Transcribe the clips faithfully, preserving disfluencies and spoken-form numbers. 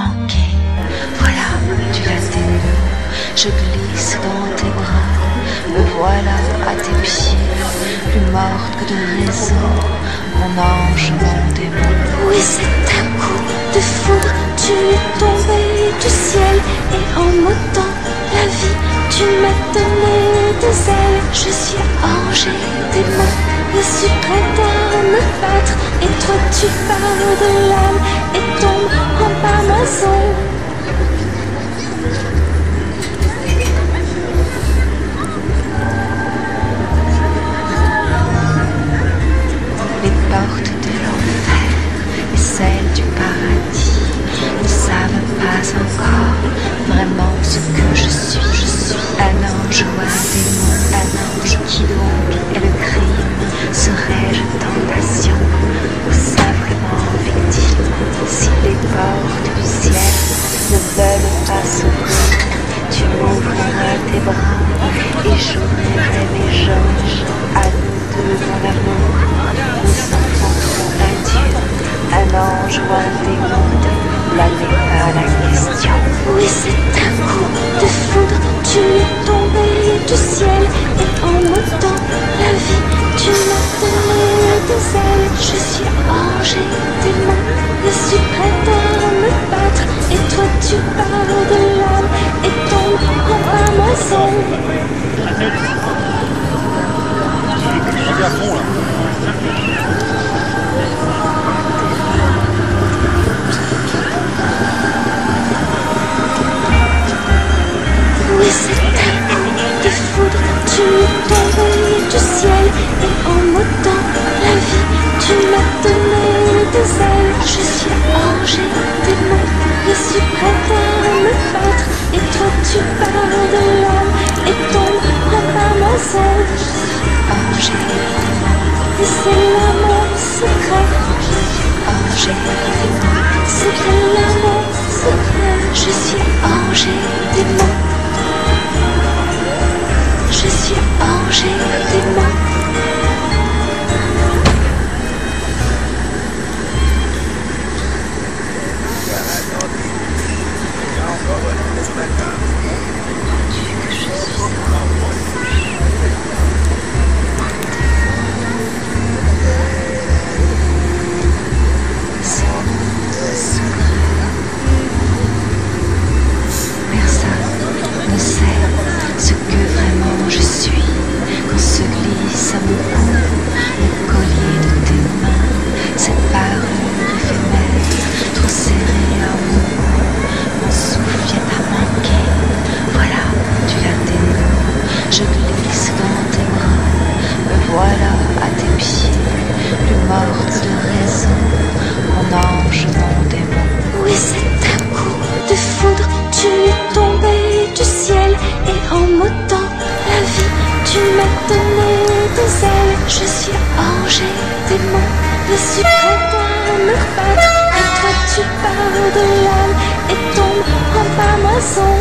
manqué. Voilà, tu viens tes nœuds, je glisse dans tes bras. Me voilà à tes pieds, plus morte que de raison. Mon ange, mon démon. Oui, c'est un coup de foudre, tu es tombé du ciel. Et en m'ôtant la vie, tu m'as donné des ailes. Je suis ange et démon, je suis prête à me battre. Et toi tu parles de l'âme et tombes en pamaison. Les portes de l'enfer et celles du paradis ne savent pas encore vraiment ce que je suis. Je suis un ange ou un démon, un ange qui donc est le crime. Serais-je tentation ou simplement victime? Si les portes du ciel ne veulent pas s'ouvrir, tu m'ouvriras tes bras et j'ouvrirai mes jauges. À nous deux, mon amour, nous enfanterons un Dieu, un ange ou un démon. Là n'est pas la question. Oui, c'est un coup de foudre, tu es tombé du ciel. Et en m'ôtant la vie, tu m'as donné des ailes. Je suis ange et démon, je suis prête à me battre. Et toi tu parles de l'âme et tombes en pamaison. Oui, c'est un coup de foudre, tu es tombé du ciel. Et en m'ôtant la vie, tu m'as donné des ailes. Je suis ange et démon, je suis prête à me battre. Et toi tu parles de l'âme et tombes en pamaison. Ange et démon, Et c'est l'amour secret, ange et démon, c'est l'amour secret. Je suis ange et démon, je suis ange et démon. Personne ne sait ce que vraiment je suis quand se glisse à mon cou le collier de tes mains, cette parure éphémère trop serrée à mon cou. Mon souffle vient à manquer. Voilà, tu viens tes nœuds, je glisse dans tes bras. Me voilà à tes pieds, plus morte que de raison. Mon ange, mon démon. Oui, c'est un coup de foudre, tu es tombé du ciel. Et en m'ôtant la vie, tu m'as donné des ailes. Je suis ange et démon, je suis prête à me battre. Et toi tu parles de l'âme et tombes en pamaison.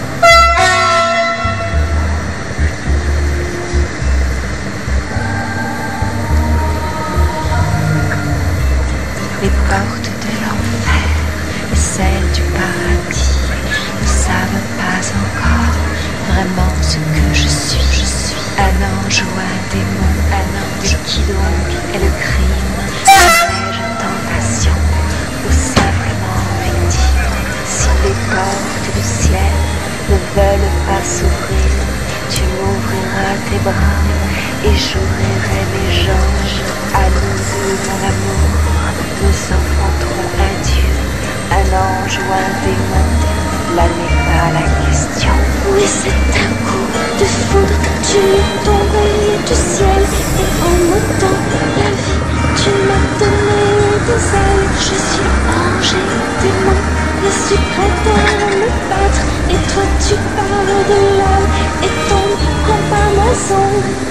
Les portes de l'enfer et celles du paradis ne savent pas encore vraiment ce que je suis. Je suis un ange ou un démon, un ange qui donc est le crime. Serais-je tentation ou simplement victime? Si les portes du ciel ne veulent pas s'ouvrir, tu m'ouvriras tes bras et j'ouvrirai mes jauges. À nous deux, mon amour, nous enfanterons un Dieu, un ange ou un démon. Là n'est pas la question. Oui, c'est un coup de foudre, tu es tombé du ciel. Et en m'ôtant la vie, tu m'as donné des ailes. Je suis ange et démon, je suis prête à me battre. Et toi tu parles de l'âme et tombes en pamaison.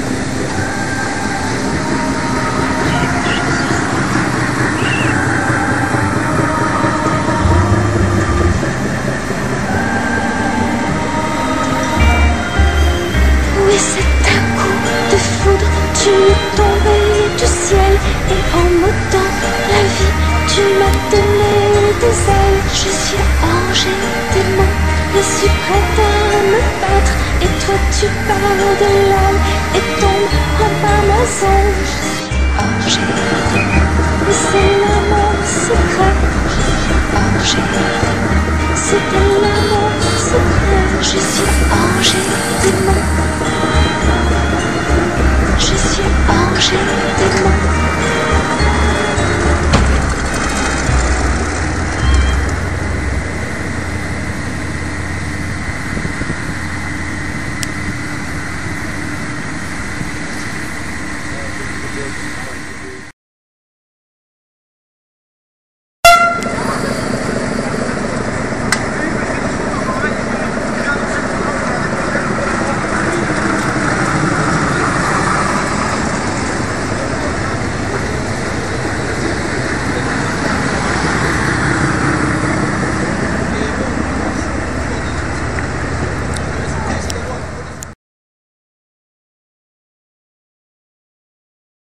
Oui, c'est un coup de foudre, tu es tombé du ciel. Et en m'ôtant la vie, tu m'as donné des ailes. Je suis Toi tu pars de l'âme et tombes en bas maison. Angers, Et c'est l'amour secret. Angers, C'était l'amour secret. je suis Angers, Démon. je suis Angers, Démon.